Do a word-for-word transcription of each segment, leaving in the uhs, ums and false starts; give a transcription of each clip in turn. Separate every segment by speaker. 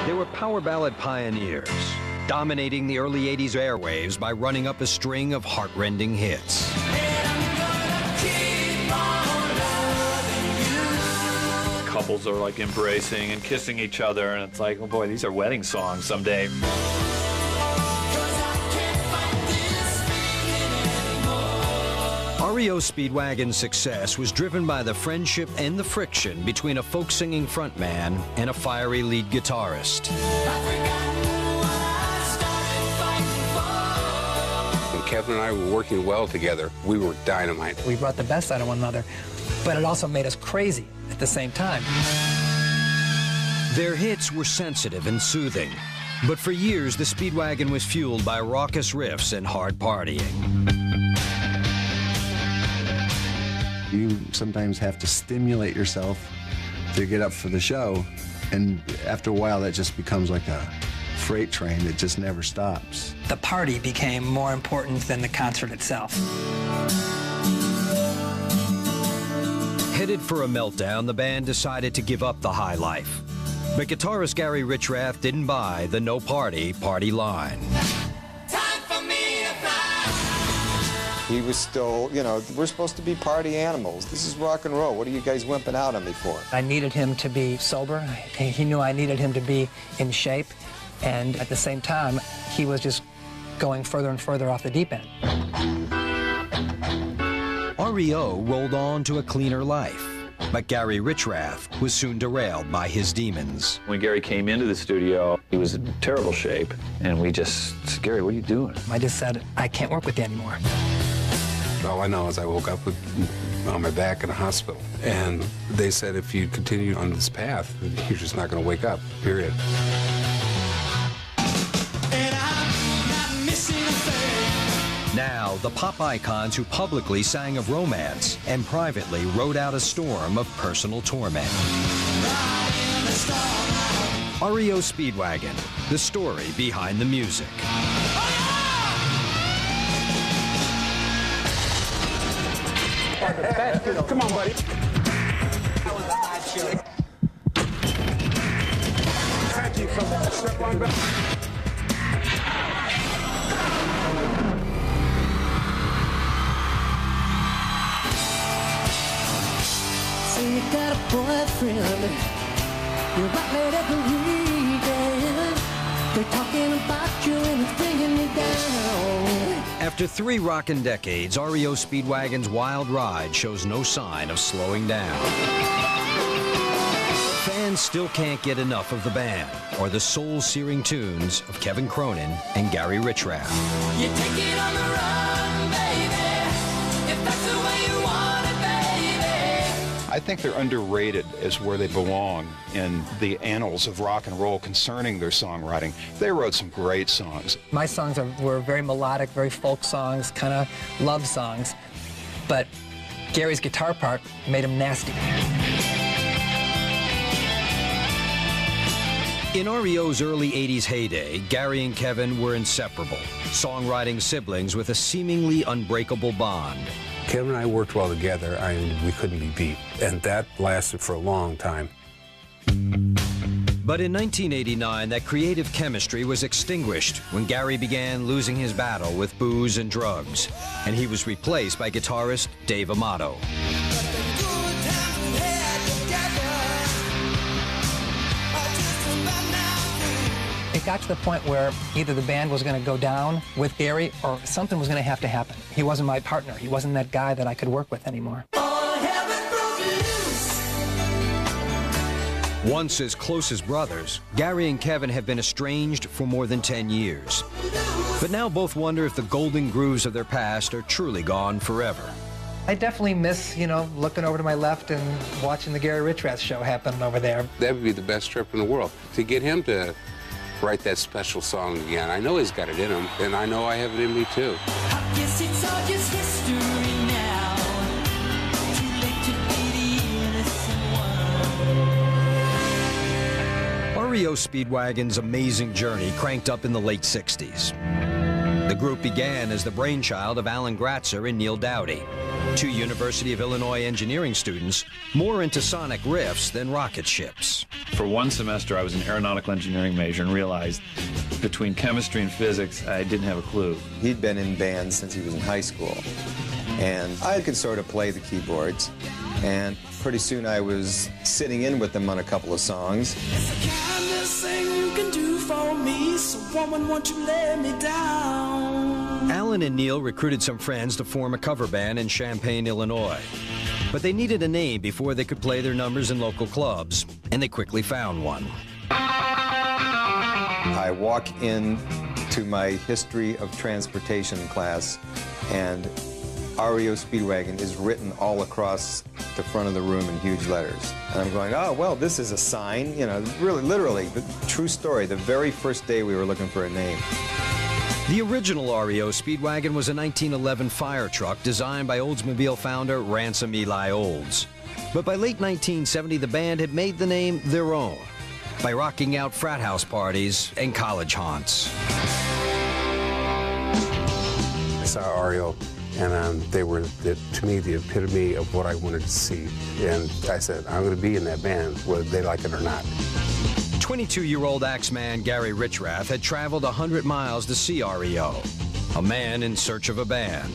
Speaker 1: They were power ballad pioneers, dominating the early eighties airwaves by running up a string of heart-rending hits.
Speaker 2: Couples are like embracing and kissing each other, and it's like, oh boy, these are wedding songs someday.
Speaker 1: R E O Speedwagon's success was driven by the friendship and the friction between a folk-singing frontman and a fiery lead guitarist.
Speaker 3: When Kevin and I were working well together, we were dynamite.
Speaker 4: We brought the best out of one another, but it also made us crazy at the same time.
Speaker 1: Their hits were sensitive and soothing, but for years the Speedwagon was fueled by raucous riffs and hard partying.
Speaker 5: You sometimes have to stimulate yourself to get up for the show, and after a while that just becomes like a freight train that just never stops.
Speaker 4: The party became more important than the concert itself.
Speaker 1: Headed for a meltdown, the band decided to give up the high life. But guitarist Gary Richrath didn't buy the no party, party line.
Speaker 6: He was still, you know, we're supposed to be party animals. This is rock and roll. What are you guys wimping out on me for?
Speaker 4: I needed him to be sober. He knew I needed him to be in shape. And at the same time, he was just going further and further off the deep end.
Speaker 1: R E O rolled on to a cleaner life, but Gary Richrath was soon derailed by his demons.
Speaker 2: When Gary came into the studio, he was in terrible shape, and we just said, Gary, what are you doing?
Speaker 4: I just said, I can't work with you anymore.
Speaker 3: All I know is I woke up with, on my back in a hospital, and they said if you continue on this path, you're just not going to wake up, period.
Speaker 1: Now, the pop icons who publicly sang of romance and privately rode out a storm of personal torment. R E O Speedwagon, the story behind the music.
Speaker 3: Come on, buddy. Thank you. Step on back.
Speaker 7: So you got a boyfriend, you're out late every weekend, they're talking about you and it's bringing you down.
Speaker 1: After three rockin' decades, R E O Speedwagon's wild ride shows no sign of slowing down. Fans still can't get enough of the band or the soul-searing tunes of Kevin Cronin and Gary Richrath.
Speaker 7: You take it on the run, baby, if that's the way you want it, baby.
Speaker 8: I think they're underrated as where they belong in the annals of rock and roll concerning their songwriting. They wrote some great songs.
Speaker 4: My songs are, were very melodic, very folk songs, kind of love songs, but Gary's guitar part made him nasty.
Speaker 1: In R E O's early eighties heyday, Gary and Kevin were inseparable, songwriting siblings with a seemingly unbreakable bond.
Speaker 3: Kevin and I worked well together. I mean, we couldn't be beat, and that lasted for a long time.
Speaker 1: But in nineteen eighty-nine, that creative chemistry was extinguished when Gary began losing his battle with booze and drugs, and he was replaced by guitarist Dave Amato.
Speaker 4: It got to the point where either the band was going to go down with Gary or something was going to have to happen. He wasn't my partner. He wasn't that guy that I could work with anymore.
Speaker 1: Once as close as brothers, Gary and Kevin have been estranged for more than ten years. But now both wonder if the golden grooves of their past are truly gone forever.
Speaker 4: I definitely miss, you know, looking over to my left and watching the Gary Richrath show happen over there.
Speaker 3: That would be the best trip in the world. To get him to write that special song again, I know he's got it in him, and I know I have it in me too.
Speaker 7: I guess it's all just history now. Too late to be the innocent one.
Speaker 1: R E O Speedwagon's amazing journey cranked up in the late sixties. The group began as the brainchild of Alan Gratzer and Neil Dowdy, two University of Illinois engineering students more into sonic riffs than rocket ships.
Speaker 2: For one semester, I was an aeronautical engineering major and realized between chemistry and physics, I didn't have a clue.
Speaker 6: He'd been in bands since he was in high school, and I could sort of play the keyboards, and pretty soon I was sitting in with them on a couple of songs.
Speaker 7: It's the kindest thing you can do for me, so woman, won't you let me down?
Speaker 1: Alan and Neil recruited some friends to form a cover band in Champaign, Illinois. But they needed a name before they could play their numbers in local clubs, and they quickly found one.
Speaker 6: I walk in to my history of transportation class, and R E O Speedwagon is written all across the front of the room in huge letters. And I'm going, oh, well, this is a sign, you know, really, literally, the true story. The very first day we were looking for a name.
Speaker 1: The original R E O Speedwagon was a nineteen eleven fire truck designed by Oldsmobile founder Ransom Eli Olds. But by late nineteen seventy, the band had made the name their own by rocking out frat house parties and college haunts.
Speaker 3: I saw R E O, and um, they were, the, to me, the epitome of what I wanted to see. And I said, I'm going to be in that band, whether they like it or not.
Speaker 1: twenty-two-year-old Axeman Gary Richrath had traveled one hundred miles to see R E O, a man in search of a band.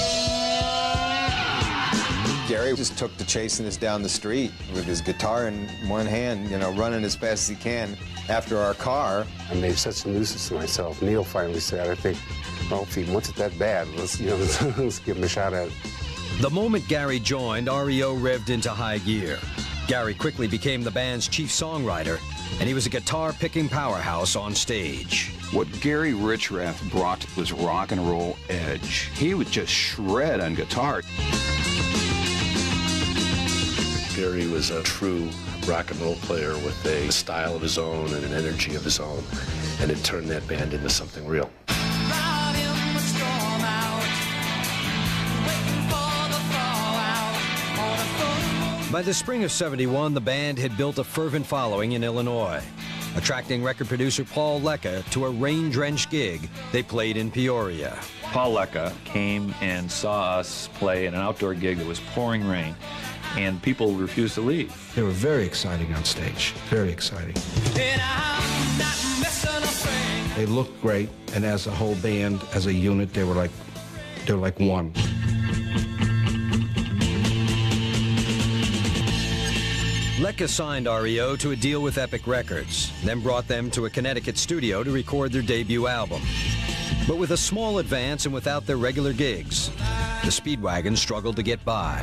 Speaker 6: Gary just took to chasing us down the street with his guitar in one hand, you know, running as fast as he can after our car.
Speaker 3: I made such a nuisance to myself. Neil finally said, I think, well, if he wants it that bad, let's, you know, let's, let's give him a shot at it.
Speaker 1: The moment Gary joined, R E O revved into high gear. Gary quickly became the band's chief songwriter, and he was a guitar-picking powerhouse on stage.
Speaker 8: What Gary Richrath brought was rock and roll edge. He would just shred on guitar.
Speaker 9: Gary was a true rock and roll player with a style of his own and an energy of his own, and it turned that band into something real.
Speaker 1: By the spring of seventy-one, the band had built a fervent following in Illinois, attracting record producer Paul Lecca to a rain-drenched gig they played in Peoria.
Speaker 2: Paul Lecca came and saw us play in an outdoor gig that was pouring rain, and people refused to leave.
Speaker 10: They were very exciting on stage, very exciting. They looked great, and as a whole band, as a unit, they were like, they were like one.
Speaker 1: Lecca signed R E O to a deal with Epic Records, then brought them to a Connecticut studio to record their debut album. But with a small advance and without their regular gigs, the Speedwagon struggled to get by.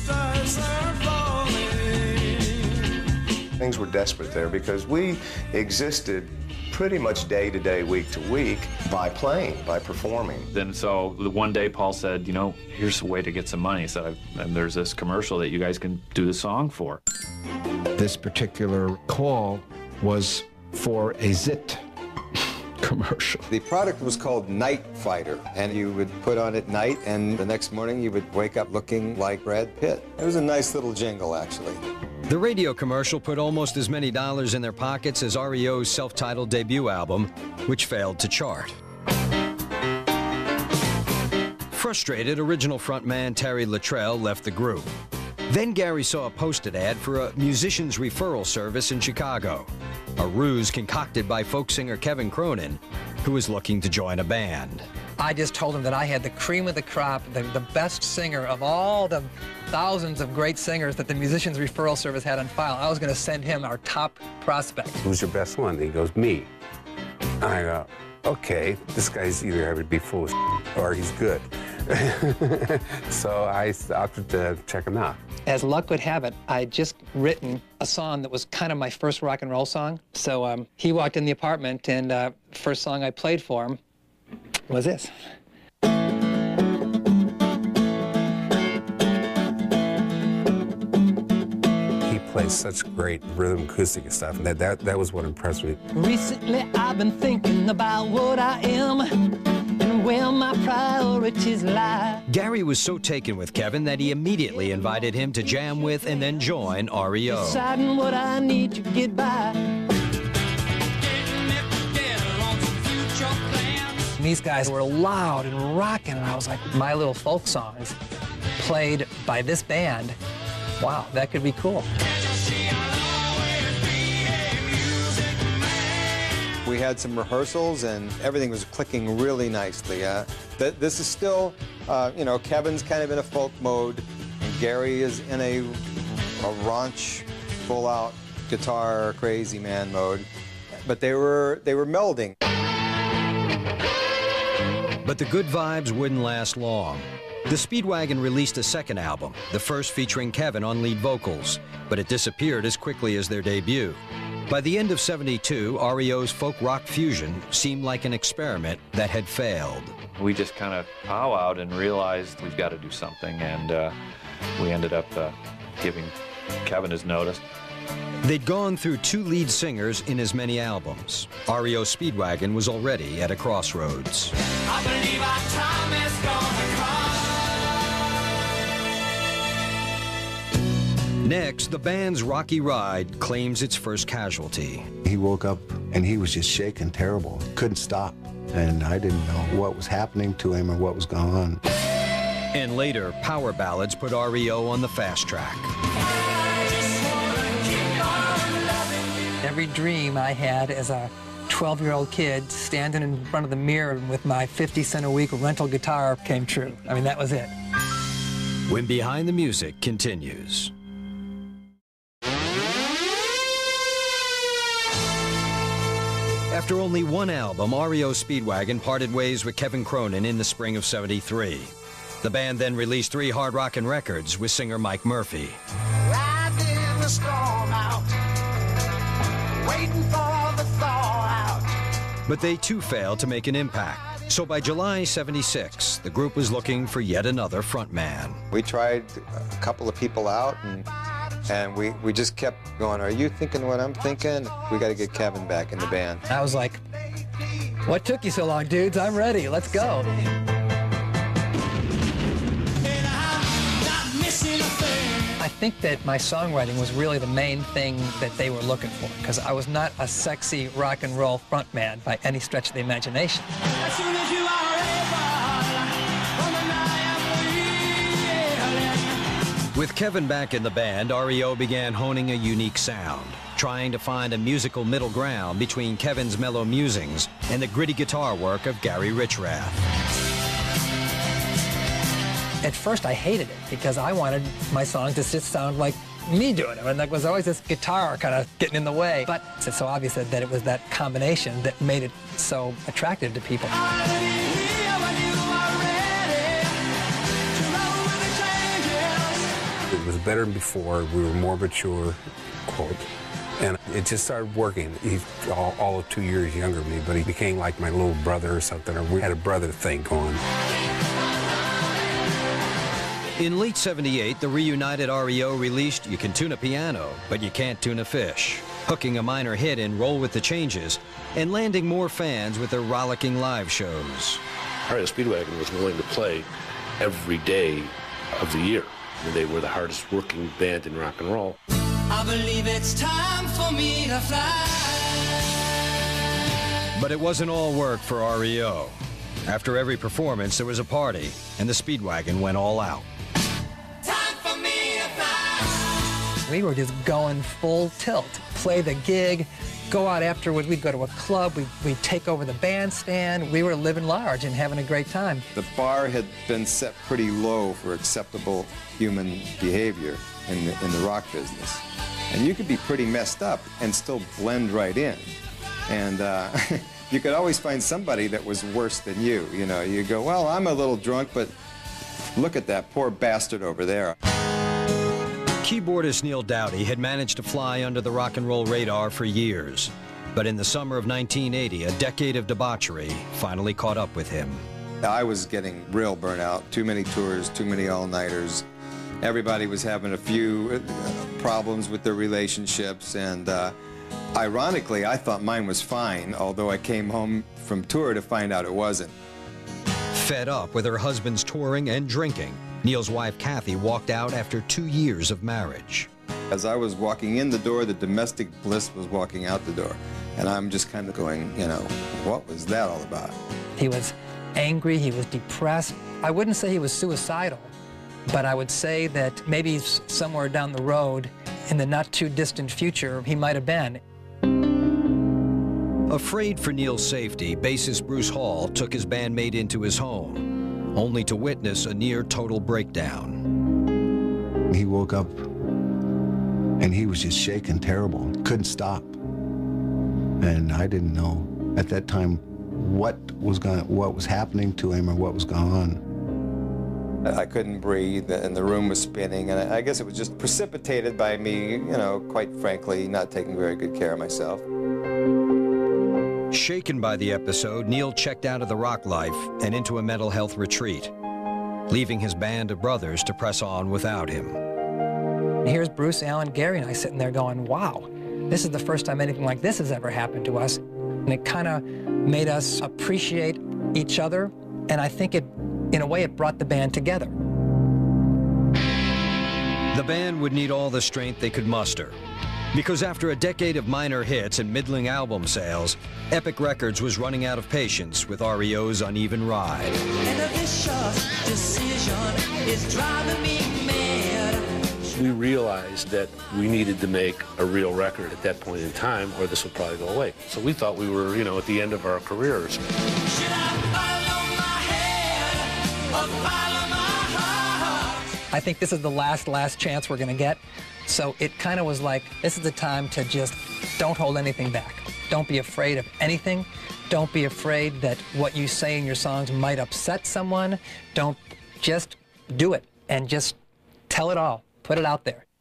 Speaker 11: Things were desperate there because we existed pretty much day to day, week to week by playing, by performing.
Speaker 2: Then so the one day Paul said, you know, here's a way to get some money. He said, and there's this commercial that you guys can do the song for.
Speaker 10: This particular call was for a Zit commercial.
Speaker 6: The product was called Night Fighter, and you would put on at night, and the next morning you would wake up looking like Brad Pitt. It was a nice little jingle, actually.
Speaker 1: The radio commercial put almost as many dollars in their pockets as R E O's self-titled debut album, which failed to chart. Frustrated, original frontman Terry Luttrell left the group. Then Gary saw a posted ad for a musician's referral service in Chicago, a ruse concocted by folk singer Kevin Cronin, who was looking to join a band.
Speaker 4: I just told him that I had the cream of the crop, the, the best singer of all the thousands of great singers that the Musicians Referral Service had on file. I was going to send him our top prospect.
Speaker 3: Who's your best one? And he goes, me. And I go, okay, this guy's either going to be full of shit or he's good. So I opted to check him out.
Speaker 4: As luck would have it, I'd just written a song that was kind of my first rock and roll song. So um, he walked in the apartment, and uh, first song I played for him was this.
Speaker 3: He plays such great rhythm acoustic and stuff, and that, that, that was what impressed me.
Speaker 7: Recently I've been thinking about what I am and where my priorities lie.
Speaker 1: Gary was so taken with Kevin that he immediately invited him to jam with and then join R E O.
Speaker 7: Deciding what I need to get by.
Speaker 4: These guys were loud and rocking, and I was like, my little folk songs played by this band. Wow, that could be cool.
Speaker 6: had some rehearsals, and everything was clicking really nicely. Uh, th this is still, uh, you know, Kevin's kind of in a folk mode, and Gary is in a, a raunch, full-out guitar crazy man mode. But they were they were melding.
Speaker 1: But the good vibes wouldn't last long. The Speedwagon released a second album, the first featuring Kevin on lead vocals, but it disappeared as quickly as their debut. By the end of seventy-two, R E O's folk rock fusion seemed like an experiment that had failed.
Speaker 2: We just kind of powwowed and realized we've got to do something, and uh, we ended up uh, giving Kevin his notice.
Speaker 1: They'd gone through two lead singers in as many albums. R E O Speedwagon was already at a crossroads.
Speaker 7: I believe our time is gonna come.
Speaker 1: Next, the band's rocky ride claims its first casualty.
Speaker 5: He woke up and he was just shaking terrible, couldn't stop. And I didn't know what was happening to him or what was going on.
Speaker 1: And later, power ballads put R E O on the fast track.
Speaker 4: Every dream I had as a twelve-year-old kid standing in front of the mirror with my fifty cent a week rental guitar came true. I mean, that was it.
Speaker 1: When Behind the Music continues. After only one album, R E O Speedwagon parted ways with Kevin Cronin in the spring of seventy-three. The band then released three hard rockin' records with singer Mike Murphy.
Speaker 7: Riding the storm out, waiting for the thaw out.
Speaker 1: But they too failed to make an impact. So by July seventy-six, the group was looking for yet another frontman.
Speaker 6: We tried a couple of people out, and and we, we just kept going, are you thinking what I'm thinking? We got to get Kevin back in the band.
Speaker 4: I was like, what took you so long, dudes? I'm ready. Let's go. I think that my songwriting was really the main thing that they were looking for, because I was not a sexy rock and roll frontman by any stretch of the imagination.
Speaker 7: As soon as you are able, woman, I am reeling.
Speaker 1: With Kevin back in the band, R E O began honing a unique sound, trying to find a musical middle ground between Kevin's mellow musings and the gritty guitar work of Gary Richrath.
Speaker 4: At first, I hated it because I wanted my songs to just sound like me doing it. And there was always this guitar kind of getting in the way. But it's so obvious that it was that combination that made it so attractive to people.
Speaker 3: It was better than before. We were more mature, quote. And it just started working. He's all, all of two years younger than me, but he became like my little brother or something, or we had a brother thing going.
Speaker 1: In late seventy-eight, the reunited R E O released You Can Tune a Piano, But You Can't Tune a Fish, hooking a minor hit in Roll with the Changes, and landing more fans with their rollicking live shows.
Speaker 9: R E O Speedwagon was willing to play every day of the year. I mean, they were the hardest working band in rock and roll.
Speaker 7: I believe it's time for me to fly.
Speaker 1: But it wasn't all work for R E O. After every performance, there was a party, and the Speedwagon went all out.
Speaker 4: We were just going full tilt. Play the gig, go out afterwards, we'd go to a club, we'd, we'd take over the bandstand. We were living large and having a great time.
Speaker 6: The bar had been set pretty low for acceptable human behavior in the, in the rock business. And you could be pretty messed up and still blend right in. And uh, you could always find somebody that was worse than you. You know, you go, well, I'm a little drunk, but look at that poor bastard over there.
Speaker 1: Keyboardist Neil Doughty had managed to fly under the rock and roll radar for years. But in the summer of nineteen eighty, a decade of debauchery finally caught up with him.
Speaker 6: I was getting real burnout. Too many tours, too many all-nighters. Everybody was having a few problems with their relationships, and uh, ironically, I thought mine was fine, although I came home from tour to find out it wasn't.
Speaker 1: Fed up with her husband's touring and drinking, Neil's wife, Kathy, walked out after two years of marriage.
Speaker 6: As I was walking in the door, the domestic bliss was walking out the door. And I'm just kind of going, you know, what was that all about?
Speaker 4: He was angry, he was depressed. I wouldn't say he was suicidal, but I would say that maybe somewhere down the road, in the not too distant future, he might have been.
Speaker 1: Afraid for Neil's safety, bassist Bruce Hall took his bandmate into his home, only to witness a near-total breakdown.
Speaker 5: He woke up and he was just shaking terrible, couldn't stop. And I didn't know at that time what was going, what was happening to him or what was going on.
Speaker 6: I couldn't breathe, and the room was spinning, and I guess it was just precipitated by me, you know, quite frankly, not taking very good care of myself.
Speaker 1: Shaken by the episode, Neil checked out of the rock life and into a mental health retreat, leaving his band of brothers to press on without him.
Speaker 4: Here's Bruce, Alan, Gary, and I sitting there going, wow, this is the first time anything like this has ever happened to us. And it kind of made us appreciate each other, and I think it, in a way, it brought the band together.
Speaker 1: The band would need all the strength they could muster, because after a decade of minor hits and middling album sales, Epic Records was running out of patience with R E O's uneven ride.
Speaker 7: And a vicious decision is driving me mad.
Speaker 9: We realized that we needed to make a real record at that point in time, or this would probably go away. So we thought we were, you know, at the end of our careers.
Speaker 7: Should I follow my head or follow my heart?
Speaker 4: I think this is the last, last chance we're gonna get. So it kind of was like, this is the time to just don't hold anything back. Don't be afraid of anything. Don't be afraid that what you say in your songs might upset someone. Don't, just do it and just tell it all. Put it out there.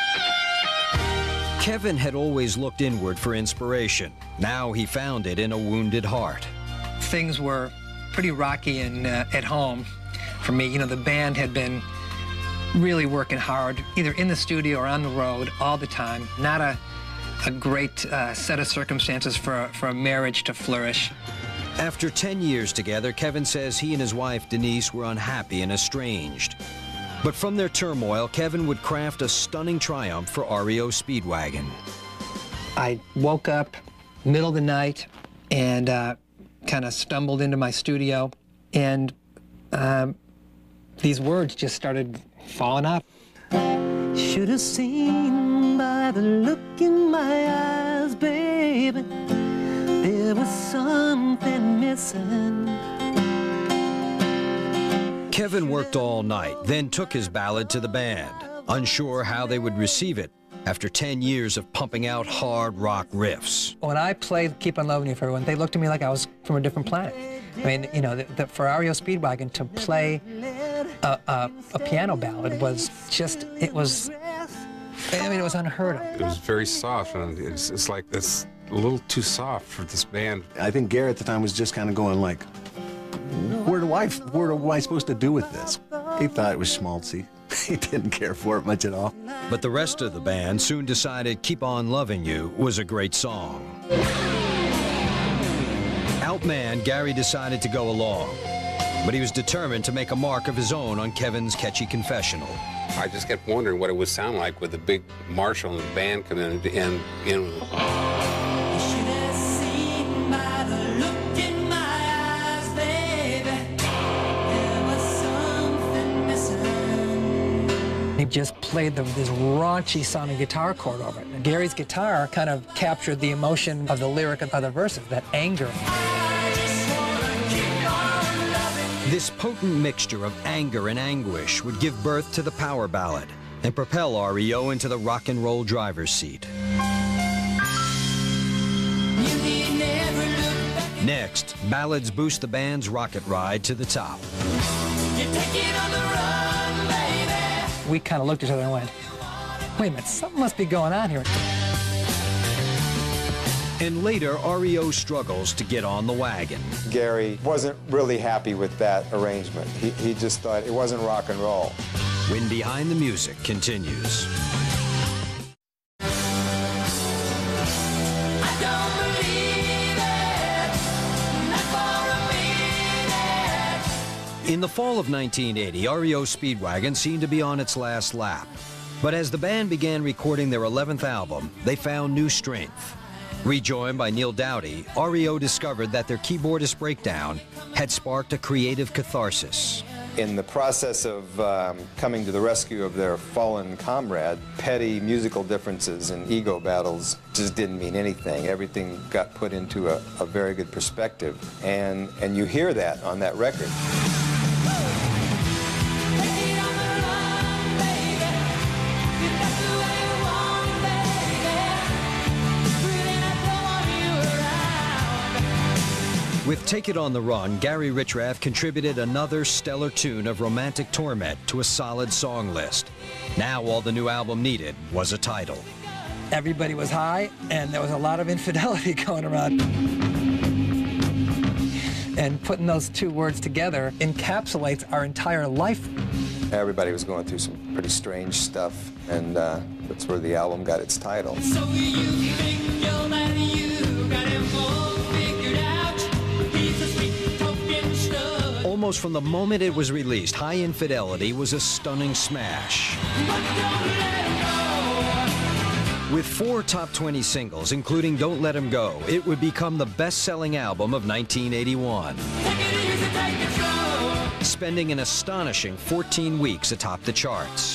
Speaker 1: Kevin had always looked inward for inspiration. Now he found it in a wounded heart.
Speaker 4: Things were pretty rocky in, uh, at home for me. You know, the band had been really working hard, either in the studio or on the road all the time. Not a, a great uh, set of circumstances for, for a marriage to flourish.
Speaker 1: After ten years together, Kevin says he and his wife, Denise, were unhappy and estranged. But from their turmoil, Kevin would craft a stunning triumph for R E O Speedwagon.
Speaker 4: I woke up middle of the night and uh, kind of stumbled into my studio, and um, these words just started falling out.
Speaker 7: Should have seen by the look in my eyes, baby, there was something missing.
Speaker 1: Kevin worked all night, then took his ballad to the band, unsure how they would receive it after ten years of pumping out hard rock riffs.
Speaker 4: When I played Keep on Loving You for Everyone, they looked at me like I was from a different planet. I mean, you know, the, the, for R E O Speedwagon to play a, a, a piano ballad was just, it was, I mean, it was unheard of.
Speaker 3: It was very soft, and it's, it's like, it's a little too soft for this band.
Speaker 5: I think Gary at the time was just kind of going like, where do I, where am I supposed to do with this? He thought it was schmaltzy. He didn't care for it much at all.
Speaker 1: But the rest of the band soon decided Keep On Loving You was a great song. Outmanned, Gary decided to go along, but he was determined to make a mark of his own on Kevin's catchy confessional.
Speaker 3: I just kept wondering what it would sound like with the big Marshall and the band coming in and in with it.
Speaker 4: He just played the, this raunchy sounding guitar chord over it. And Gary's guitar kind of captured the emotion of the lyric of the verses, that anger.
Speaker 1: This potent mixture of anger and anguish would give birth to the power ballad and propel R E O into the rock and roll driver's seat. Next, ballads boost the band's rocket ride to the top.
Speaker 4: We kind of looked at each other and went, wait a minute, something must be going on here.
Speaker 1: And later, R E O struggles to get on the wagon.
Speaker 6: Gary wasn't really happy with that arrangement. He, he just thought it wasn't rock and roll.
Speaker 1: When Behind the Music continues. In the fall of nineteen eighty, R E O Speedwagon seemed to be on its last lap. But as the band began recording their eleventh album, they found new strength. Rejoined by Neil Doughty, R E O discovered that their keyboardist breakdown had sparked a creative catharsis.
Speaker 6: In the process of um, coming to the rescue of their fallen comrade, petty musical differences and ego battles just didn't mean anything. Everything got put into a, a very good perspective, and, and you hear that on that record.
Speaker 1: With Take It on the Run, Gary Richrath contributed another stellar tune of romantic torment to a solid song list. Now all the new album needed was a title.
Speaker 4: Everybody was high, and there was a lot of infidelity going around. And putting those two words together encapsulates our entire life.
Speaker 6: Everybody was going through some pretty strange stuff, and uh, that's where the album got its title.
Speaker 7: So you think you're that you got it all figured out?
Speaker 1: Almost from the moment it was released, High Infidelity was a stunning smash. With four top twenty singles, including Don't Let 'Em Go, it would become the best-selling album of nineteen eighty-one. Spending an astonishing fourteen weeks atop the charts.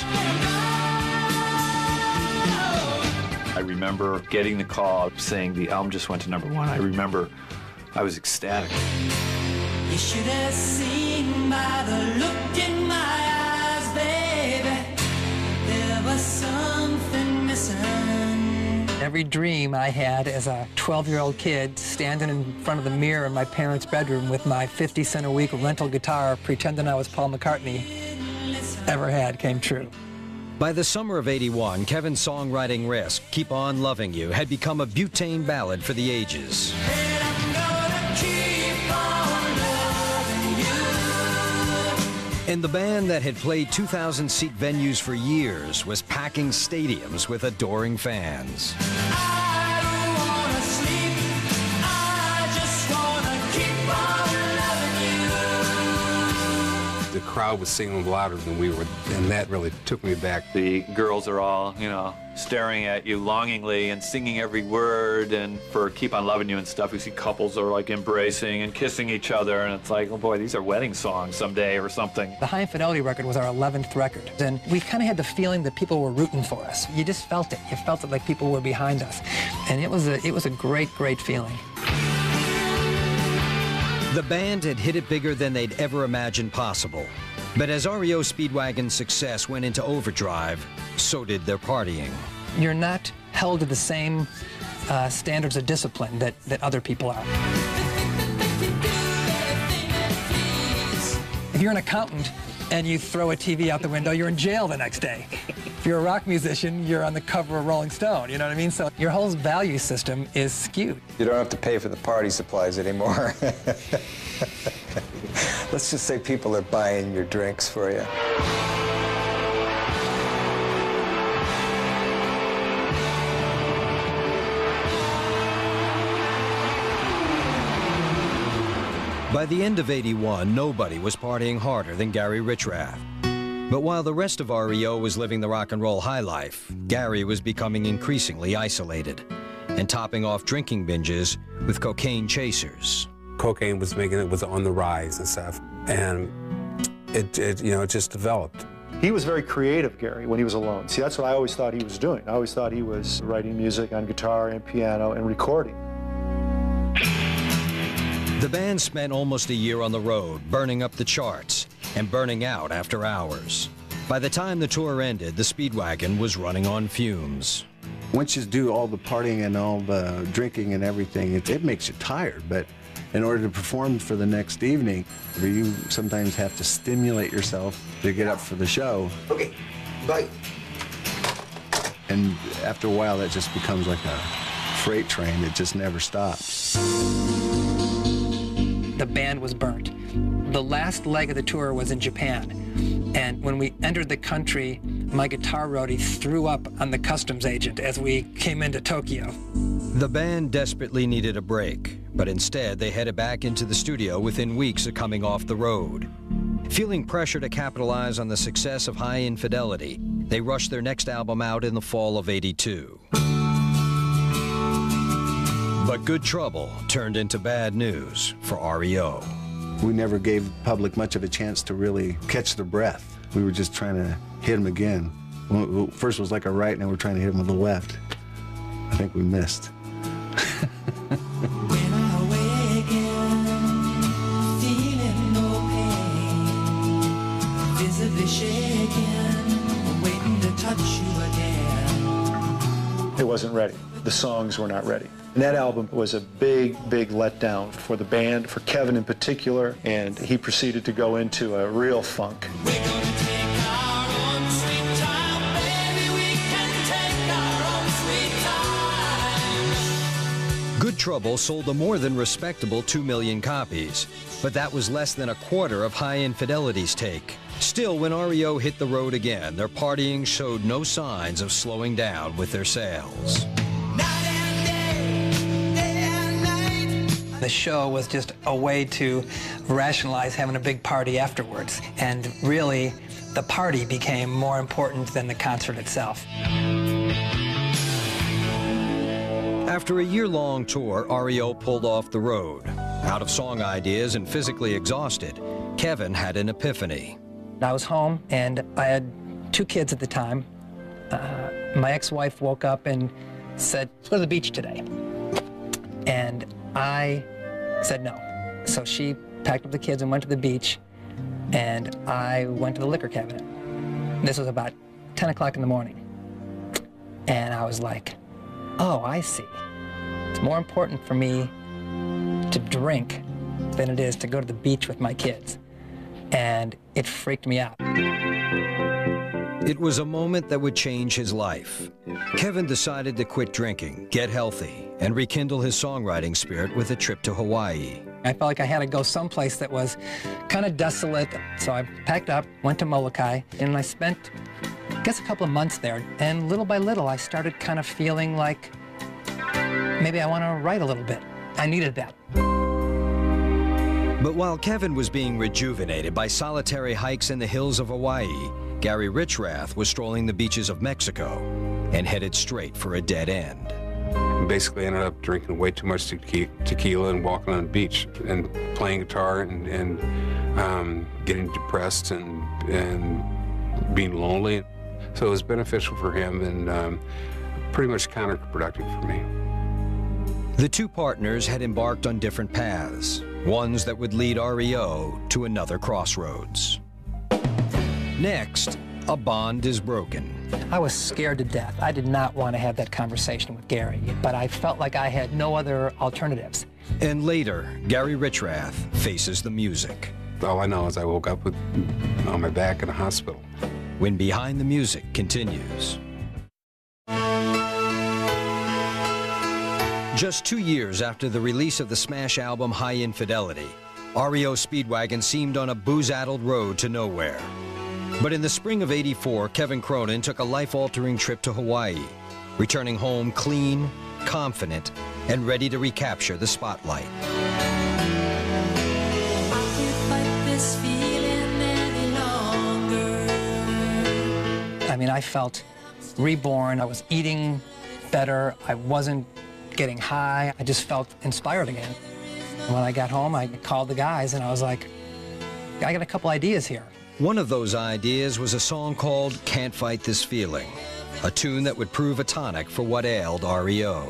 Speaker 2: I remember getting the call saying the album just went to number one. I remember I was ecstatic.
Speaker 7: You should have seen by the look in my eyes, baby. There was something missing.
Speaker 4: Every dream I had as a twelve-year-old kid standing in front of the mirror in my parents' bedroom with my fifty cent a week rental guitar pretending I was Paul McCartney ever had came true.
Speaker 1: By the summer of eighty-one, Kevin's songwriting risk, Keep On Loving You, had become a butane ballad for the ages. And the band that had played two thousand seat venues for years was packing stadiums with adoring fans.
Speaker 7: I don't wanna sleep, I just wanna keep on loving you.
Speaker 3: The crowd was singing louder than we were, and that really took me back.
Speaker 2: The girls are all, you know, staring at you longingly and singing every word, and for Keep On Loving You and stuff, you see couples are like embracing and kissing each other, and it's like, oh boy, these are wedding songs someday or something.
Speaker 4: The High Infidelity record was our eleventh record, and we kind of had the feeling that people were rooting for us. You just felt it. You felt it like people were behind us, and it was a, it was a great, great feeling.
Speaker 1: The band had hit it bigger than they'd ever imagined possible. But as R E O Speedwagon's success went into overdrive, so did their partying.
Speaker 4: You're not held to the same uh, standards of discipline that, that other people are. If you're an accountant and you throw a T V out the window, you're in jail the next day. If you're a rock musician, you're on the cover of Rolling Stone, you know what I mean? So your whole value system is skewed.
Speaker 6: You don't have to pay for the party supplies anymore. Let's just say people are buying your drinks for you.
Speaker 1: By the end of eighty-one, nobody was partying harder than Gary Richrath. But while the rest of R E O was living the rock and roll high life, Gary was becoming increasingly isolated and topping off drinking binges with cocaine chasers.
Speaker 3: Cocaine was making it was on the rise and stuff, and it, it you know it just developed.
Speaker 12: He was very creative, Gary, when he was alone. See, that's what I always thought he was doing. I always thought he was writing music on guitar and piano and recording.
Speaker 1: The band spent almost a year on the road, burning up the charts and burning out after hours. By the time the tour ended, the Speedwagon was running on fumes.
Speaker 5: Once you do all the partying and all the drinking and everything, it, it makes you tired, but in order to perform for the next evening, you sometimes have to stimulate yourself to get up for the show.
Speaker 6: Okay, bye.
Speaker 5: And after a while, that just becomes like a freight train. It just never stops.
Speaker 4: The band was burnt. The last leg of the tour was in Japan. And when we entered the country, my guitar roadie threw up on the customs agent as we came into Tokyo.
Speaker 1: The band desperately needed a break, but instead they headed back into the studio within weeks of coming off the road. Feeling pressure to capitalize on the success of High Infidelity, they rushed their next album out in the fall of eighty-two. But good trouble turned into bad news for R E O.
Speaker 5: we never gave the public much of a chance to really catch their breath. We were just trying to hit them again. Well, first it was like a right, now we're trying to hit them with a left. I think we missed.
Speaker 7: When I awaken, feeling no pain, visibly shaking, waiting to touch you again.
Speaker 12: It wasn't ready. The songs were not ready. And that album was a big, big letdown for the band, for Kevin in particular, and he proceeded to go into a real funk.
Speaker 1: Good Trouble sold a more than respectable two million copies, but that was less than a quarter of High Infidelity's take. Still, when R E O hit the road again, their partying showed no signs of slowing down with their sales.
Speaker 4: The show was just a way to rationalize having a big party afterwards, and really, the party became more important than the concert itself.
Speaker 1: After a year-long tour, R E O pulled off the road. Out of song ideas and physically exhausted, Kevin had an epiphany.
Speaker 4: I was home, and I had two kids at the time. Uh, my ex-wife woke up and said, "Let's go to the beach today." And I said no. So she packed up the kids and went to the beach, and I went to the liquor cabinet. This was about ten o'clock in the morning. And I was like, oh, I see. It's more important for me to drink than it is to go to the beach with my kids. And it freaked me out.
Speaker 1: It was a moment that would change his life. Kevin decided to quit drinking, get healthy, and rekindle his songwriting spirit with a trip to Hawaii.
Speaker 4: I felt like I had to go someplace that was kind of desolate, so I packed up, went to Molokai, and I spent, I guess, a couple of months there. And little by little, I started kind of feeling like maybe I want to write a little bit. I needed that.
Speaker 1: But while Kevin was being rejuvenated by solitary hikes in the hills of Hawaii, Gary Richrath was strolling the beaches of Mexico and headed straight for a dead end.
Speaker 3: Basically ended up drinking way too much tequi tequila and walking on the beach and playing guitar and, and um, getting depressed and, and being lonely. So it was beneficial for him and um, pretty much counterproductive for me.
Speaker 1: The two partners had embarked on different paths, ones that would lead R E O to another crossroads. Next, a bond is broken.
Speaker 4: I was scared to death. I did not want to have that conversation with Gary, but I felt like I had no other alternatives.
Speaker 1: And later, Gary Richrath faces the music.
Speaker 3: All I know is I woke up with, on my back in a hospital.
Speaker 1: When Behind the Music continues. Just two years after the release of the smash album High Infidelity, R E O Speedwagon seemed on a booze-addled road to nowhere. But in the spring of eighty-four, Kevin Cronin took a life-altering trip to Hawaii, returning home clean, confident, and ready to recapture the spotlight.
Speaker 4: I mean, I felt reborn. I was eating better. I wasn't getting high. I just felt inspired again. When I got home, I called the guys, and I was like, I got a couple ideas here.
Speaker 1: One of those ideas was a song called Can't Fight This Feeling, a tune that would prove a tonic for what ailed R E O.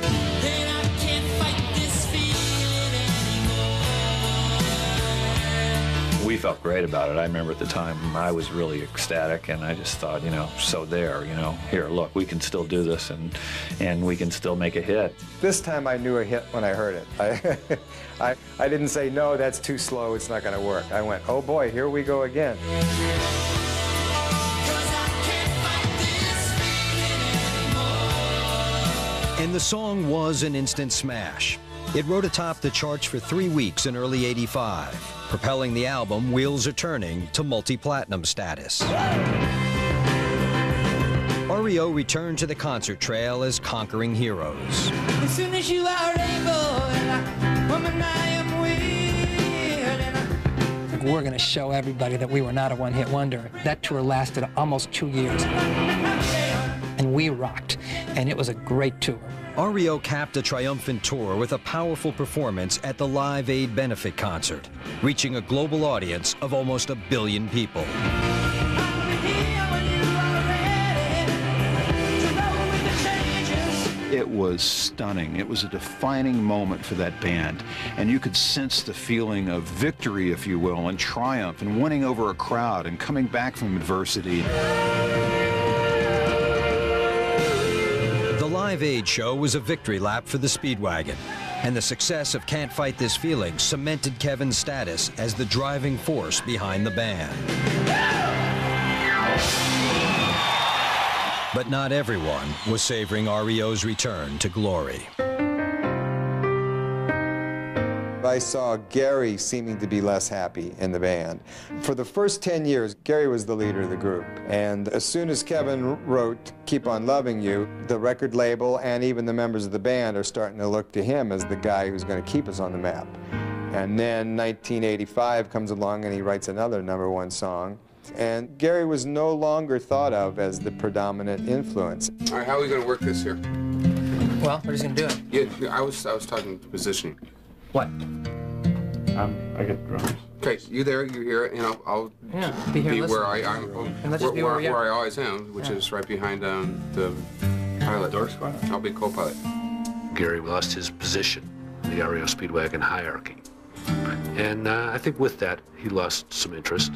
Speaker 2: We felt great about it. I remember at the time I was really ecstatic, and I just thought, you know, so there, you know, here, look, we can still do this, and and we can still make a hit.
Speaker 6: This time I knew a hit when I heard it. I, I, I didn't say, no, that's too slow, it's not going to work. I went, oh boy, here we go again.
Speaker 1: And the song was an instant smash. It rode atop the charts for three weeks in early eighty-five, propelling the album Wheels Are Turning to multi-platinum status. R E O returned to the concert trail as conquering heroes.
Speaker 7: As soon as you are able, and I, woman, I am weird.
Speaker 4: We're going to show everybody that we were not a one-hit wonder. That tour lasted almost two years. And we rocked, and it was a great tour.
Speaker 1: R E O capped a triumphant tour with a powerful performance at the Live Aid benefit concert, reaching a global audience of almost a billion people.
Speaker 8: It was stunning. It was a defining moment for that band, and you could sense the feeling of victory, if you will, and triumph, and winning over a crowd, and coming back from adversity.
Speaker 1: The Live Aid show was a victory lap for the Speedwagon, and the success of Can't Fight This Feeling cemented Kevin's status as the driving force behind the band. But not everyone was savoring R E O's return to glory.
Speaker 6: I saw Gary seeming to be less happy in the band. For the first ten years, Gary was the leader of the group. And as soon as Kevin wrote Keep On Loving You, the record label and even the members of the band are starting to look to him as the guy who's going to keep us on the map. And then nineteen eighty-five comes along and he writes another number one song. And Gary was no longer thought of as the predominant influence.
Speaker 3: All right, how are we going to work this here?
Speaker 4: Well, we're just going to do it.
Speaker 3: Yeah, I was I was talking positioning.
Speaker 4: What?
Speaker 2: Um, I get drums.
Speaker 3: Okay, you there, you here, and I'll, I'll
Speaker 4: Yeah, be here
Speaker 3: where I,
Speaker 4: listening.
Speaker 3: I'm,
Speaker 4: And let's
Speaker 3: where,
Speaker 4: just be
Speaker 3: where,
Speaker 4: where we are.
Speaker 3: where I always am, which
Speaker 4: Yeah.
Speaker 3: is right behind um, the pilot.
Speaker 2: Dork squad?
Speaker 3: I'll be co-pilot.
Speaker 9: Gary lost his position in the R E O Speedwagon hierarchy. And uh, I think with that, he lost some interest.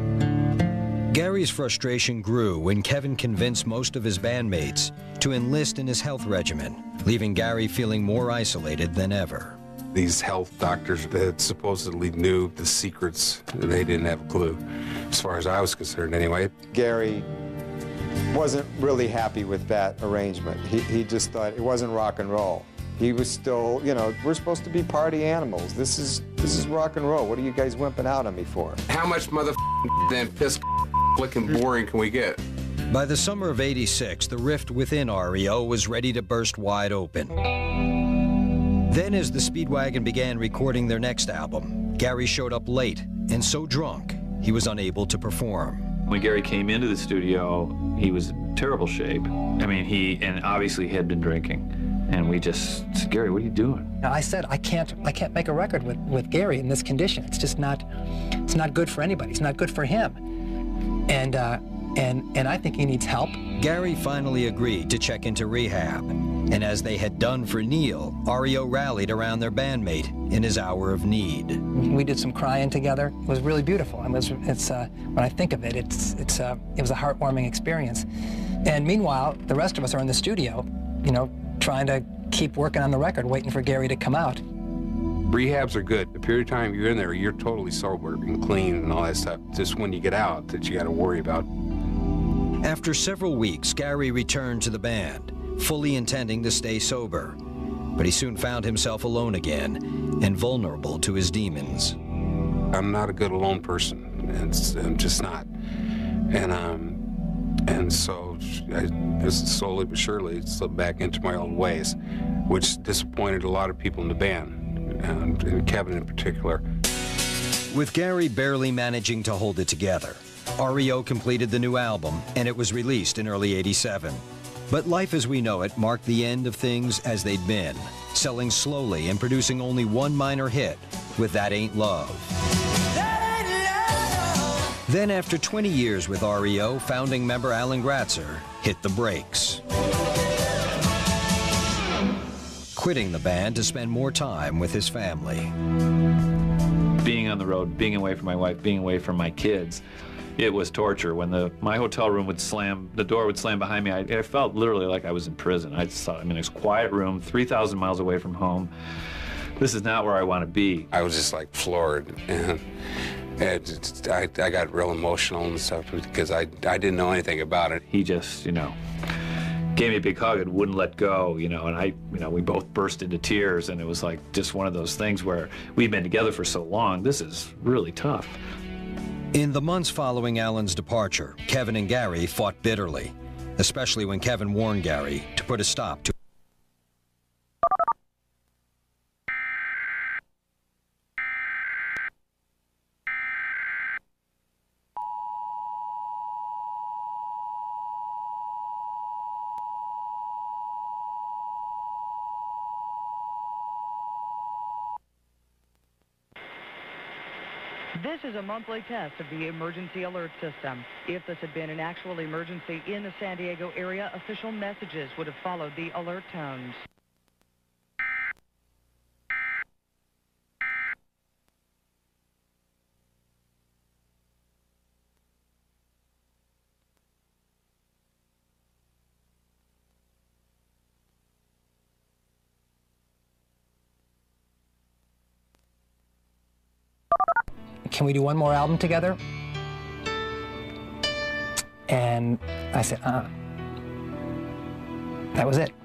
Speaker 1: Gary's frustration grew when Kevin convinced most of his bandmates to enlist in his health regimen, leaving Gary feeling more isolated than ever.
Speaker 3: These health doctors that supposedly knew the secrets, they didn't have a clue, as far as I was concerned anyway.
Speaker 6: Gary wasn't really happy with that arrangement. He, he just thought it wasn't rock and roll. He was still, you know, we're supposed to be party animals. This is this is rock and roll. What are you guys wimping out on me for?
Speaker 3: How much mother then piss looking boring can we get?
Speaker 1: By the summer of eighty-six, the rift within R E O was ready to burst wide open. Then, as the Speedwagon began recording their next album, Gary showed up late and so drunk he was unable to perform.
Speaker 2: When Gary came into the studio, he was in terrible shape. I mean, he, and obviously he had been drinking. And we just said, Gary, what are you doing?
Speaker 4: Now, I said, I can't, I can't make a record with, with Gary in this condition. It's just not, it's not good for anybody. It's not good for him. And, uh, and, and I think he needs help.
Speaker 1: Gary finally agreed to check into rehab. And as they had done for Neil, R E O rallied around their bandmate in his hour of need.
Speaker 4: We did some crying together. It was really beautiful. I mean, it's, it's uh, when I think of it, it's, it's, uh, it was a heartwarming experience. And meanwhile, the rest of us are in the studio, you know, trying to keep working on the record, waiting for Gary to come out.
Speaker 3: Rehabs are good. The period of time you're in there, you're totally sober and clean and all that stuff. Just when you get out that you got to worry about.
Speaker 1: After several weeks, Gary returned to the band, fully intending to stay sober. But he soon found himself alone again and vulnerable to his demons.
Speaker 3: I'm not a good alone person. It's, I'm just not. And um, and so I just slowly but surely slipped back into my old ways, which disappointed a lot of people in the band, and, and Kevin in particular.
Speaker 1: With Gary barely managing to hold it together, R E O completed the new album, and it was released in early eighty-seven. But life as we know it marked the end of things as they'd been, selling slowly and producing only one minor hit with That Ain't Love. Then, after twenty years with R E O, founding member Alan Gratzer hit the brakes, quitting the band to spend more time with his family.
Speaker 2: Being on the road, being away from my wife, being away from my kids, it was torture. When the my hotel room would slam, the door would slam behind me, I, I felt literally like I was in prison. I just thought, I'm in this quiet room, three thousand miles away from home. This is not where I want to be.
Speaker 3: I was just like floored, and it, I, I got real emotional and stuff because I, I didn't know anything about it.
Speaker 2: He just, you know, gave me a big hug and wouldn't let go, you know, and I, you know, we both burst into tears, and it was like just one of those things where we've been together for so long, this is really tough.
Speaker 1: In the months following Alan's departure, Kevin and Gary fought bitterly, especially when Kevin warned Gary to put a stop to
Speaker 13: This is a monthly test of the emergency alert system. If this had been an actual emergency in the San Diego area, official messages would have followed the alert tones.
Speaker 4: Can we do one more album together? And I said, uh. That was it.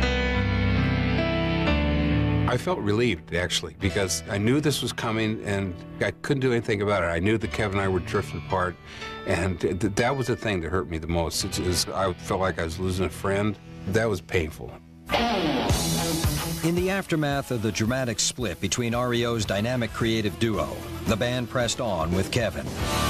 Speaker 3: I felt relieved, actually, because I knew this was coming, and I couldn't do anything about it. I knew that Kevin and I were drifting apart, and th that was the thing that hurt me the most. It's, it's, I felt like I was losing a friend. That was painful.
Speaker 1: In the aftermath of the dramatic split between R E O's dynamic creative duo, the band pressed on with Kevin.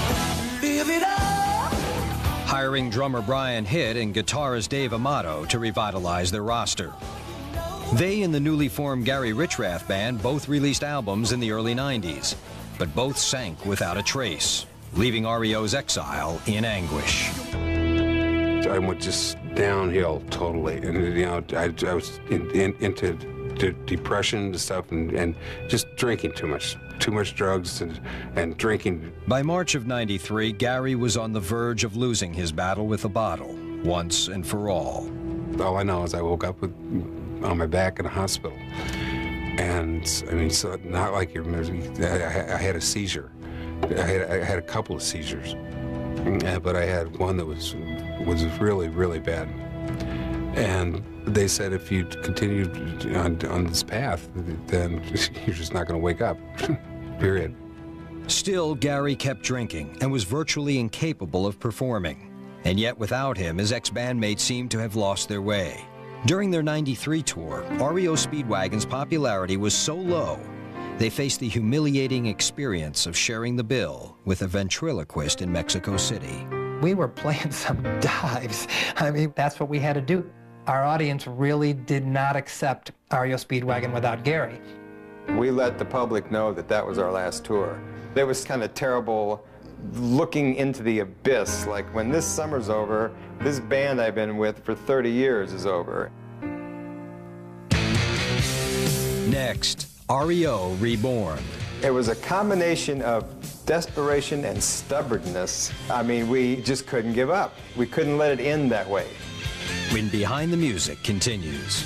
Speaker 1: Hiring drummer Brian Hitt and guitarist Dave Amato to revitalize their roster. They and the newly formed Gary Richrath Band both released albums in the early nineties, but both sank without a trace, leaving R E O's exile in anguish.
Speaker 3: I went just downhill totally, and you know, I, I was in, in, into de depression and stuff, and, and just drinking too much, too much drugs and, and drinking.
Speaker 1: By March of ninety-three, Gary was on the verge of losing his battle with the bottle, once and for all.
Speaker 3: All I know is I woke up with, on my back in a hospital, and I mean, so not like you remember, I, I had a seizure. I had, I had a couple of seizures, but I had one that was was really, really bad. And they said if you continue on, on this path, then you're just not going to wake up, period.
Speaker 1: Still, Gary kept drinking and was virtually incapable of performing. And yet without him, his ex-bandmates seemed to have lost their way. During their ninety-three tour, R E O Speedwagon's popularity was so low, they faced the humiliating experience of sharing the bill with a ventriloquist in Mexico City.
Speaker 4: We were playing some dives. I mean, that's what we had to do. Our audience really did not accept R E O Speedwagon without Gary.
Speaker 6: We let the public know that that was our last tour. It was kind of terrible looking into the abyss, like when this summer's over, this band I've been with for thirty years is over.
Speaker 1: Next, R E O Reborn.
Speaker 6: It was a combination of desperation and stubbornness. I mean, we just couldn't give up. We couldn't let it end that way.
Speaker 1: When Behind the Music continues.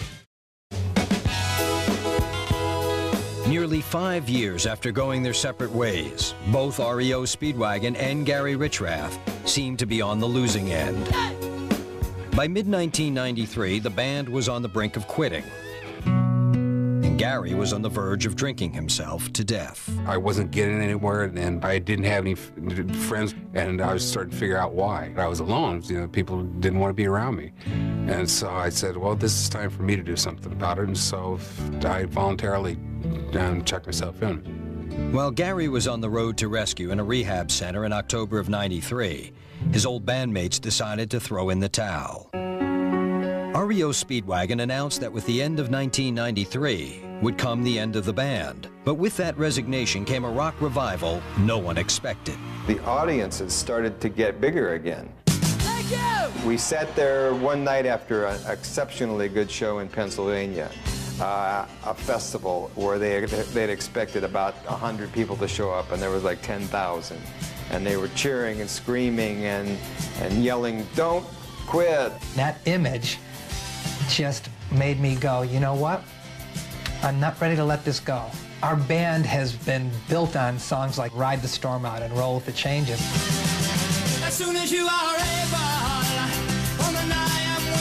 Speaker 1: Nearly five years after going their separate ways, both R E O Speedwagon and Gary Richrath seemed to be on the losing end. By mid nineteen ninety-three, the band was on the brink of quitting. And Gary was on the verge of drinking himself to death.
Speaker 3: I wasn't getting anywhere, and I didn't have any friends, and I was starting to figure out why. I was alone. You know, people didn't want to be around me. And so I said, well, this is time for me to do something about it, and so I voluntarily um, checked myself in.
Speaker 1: While Gary was on the road to rescue in a rehab center in October of ninety-three, his old bandmates decided to throw in the towel. R E O Speedwagon announced that with the end of nineteen ninety-three would come the end of the band. But with that resignation came a rock revival no one expected.
Speaker 6: The audiences started to get bigger again. Thank you! We sat there one night after an exceptionally good show in Pennsylvania, uh, a festival where they they'd expected about one hundred people to show up, and there was like ten thousand. And they were cheering and screaming and, and yelling, "Don't quit!"
Speaker 4: That image just made me go, you know what? I'm not ready to let this go. Our band has been built on songs like Ride the Storm Out and Roll with the Changes. As soon as you are able, woman, I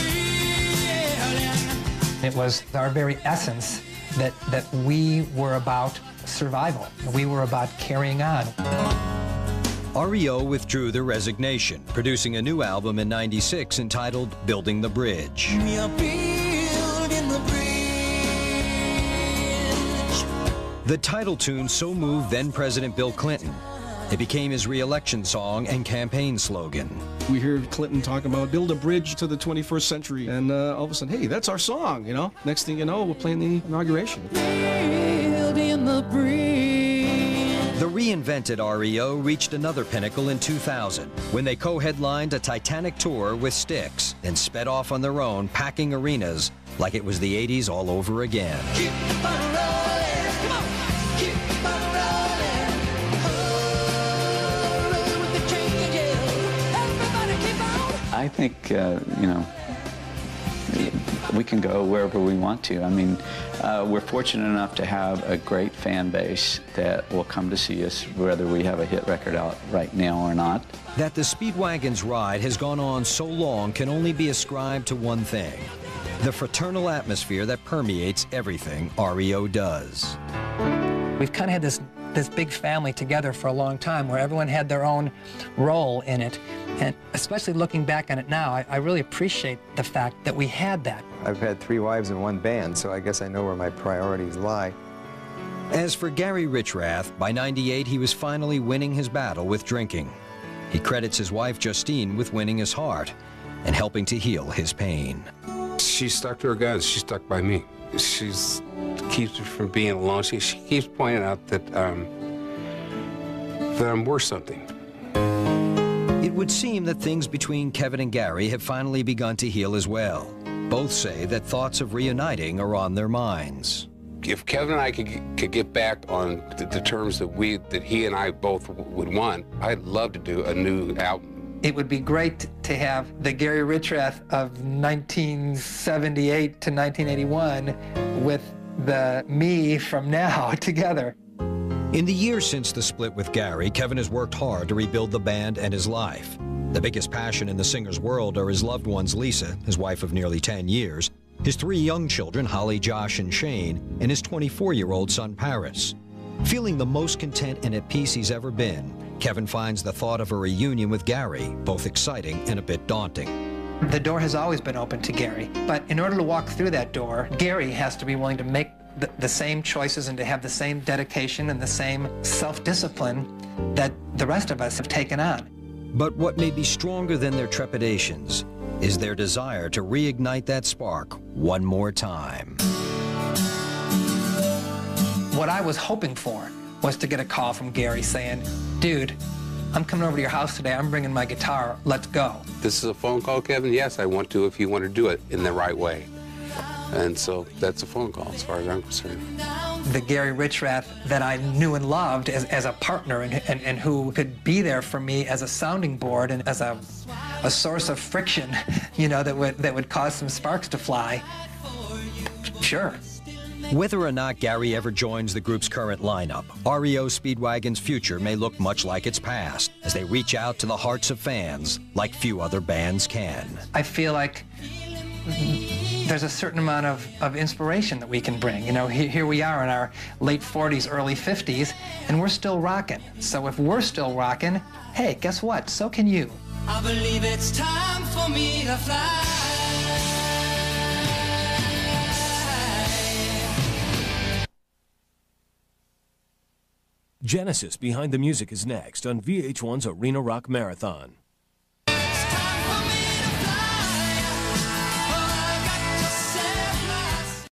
Speaker 4: am willing. It was our very essence that, that we were about survival. We were about carrying on.
Speaker 1: R E O withdrew their resignation, producing a new album in ninety-six entitled Building the Bridge.
Speaker 7: We are building the bridge.
Speaker 1: The title tune so moved then-President Bill Clinton, it became his re-election song and campaign slogan.
Speaker 14: We hear Clinton talking about build a bridge to the twenty-first century, and uh, all of a sudden, hey, that's our song, you know? Next thing you know, we're playing the inauguration.
Speaker 7: Building the bridge.
Speaker 1: The reinvented R E O reached another pinnacle in two thousand when they co-headlined a Titanic tour with Styx and sped off on their own, packing arenas like it was the eighties all over again.
Speaker 7: Keep on rolling, come on, keep on rolling. Oh, rolling with the changes. Everybody keep on.
Speaker 15: I think, uh, you know, we can go wherever we want to. I mean, uh, we're fortunate enough to have a great fan base that will come to see us whether we have a hit record out right now or not.
Speaker 1: That the Speedwagon's ride has gone on so long can only be ascribed to one thing: the fraternal atmosphere that permeates everything R E O does.
Speaker 4: We've kind of had this, this big family together for a long time where everyone had their own role in it. And especially looking back on it now, I, I really appreciate the fact that we had that.
Speaker 6: I've had three wives in one band, so I guess I know where my priorities lie.
Speaker 1: As for Gary Richrath, by ninety-eight he was finally winning his battle with drinking. He credits his wife Justine with winning his heart and helping to heal his pain.
Speaker 3: She stuck to her guns. She stuck by me. She's keeps me from being alone. She, she keeps pointing out that um, that I'm worth something.
Speaker 1: It would seem that things between Kevin and Gary have finally begun to heal as well. Both say that thoughts of reuniting are on their minds.
Speaker 3: If Kevin and I could, could get back on the, the terms that we that he and I both would want, I'd love to do a new album.
Speaker 4: It would be great to have the Gary Richrath of nineteen seventy-eight to nineteen eighty-one with the me from now together.
Speaker 1: In the years since the split with Gary, Kevin has worked hard to rebuild the band and his life. The biggest passion in the singer's world are his loved ones Lisa, his wife of nearly ten years, his three young children, Holly, Josh, and Shane, and his twenty-four-year-old son, Paris. Feeling the most content and at peace he's ever been, Kevin finds the thought of a reunion with Gary both exciting and a bit daunting.
Speaker 4: The door has always been open to Gary, but in order to walk through that door, Gary has to be willing to make the, the same choices and to have the same dedication and the same self-discipline that the rest of us have taken on.
Speaker 1: But what may be stronger than their trepidations is their desire to reignite that spark one more time.
Speaker 4: What I was hoping for was to get a call from Gary saying, dude, I'm coming over to your house today, I'm bringing my guitar, let's go.
Speaker 3: This is a phone call, Kevin? Yes, I want to if you want to do it in the right way. And so that's a phone call as far as I'm concerned.
Speaker 4: The Gary Richrath that I knew and loved as, as a partner and, and, and who could be there for me as a sounding board and as a, a source of friction, you know, that would, that would cause some sparks to fly. Sure.
Speaker 1: Whether or not Gary ever joins the group's current lineup, R E O Speedwagon's future may look much like its past as they reach out to the hearts of fans like few other bands can.
Speaker 4: I feel like there's a certain amount of, of inspiration that we can bring. You know, here, here we are in our late forties, early fifties, and we're still rocking. So if we're still rocking, hey, guess what? So can you.
Speaker 7: I believe it's time for me to fly.
Speaker 16: Genesis Behind the Music is next on V H one's Arena Rock Marathon.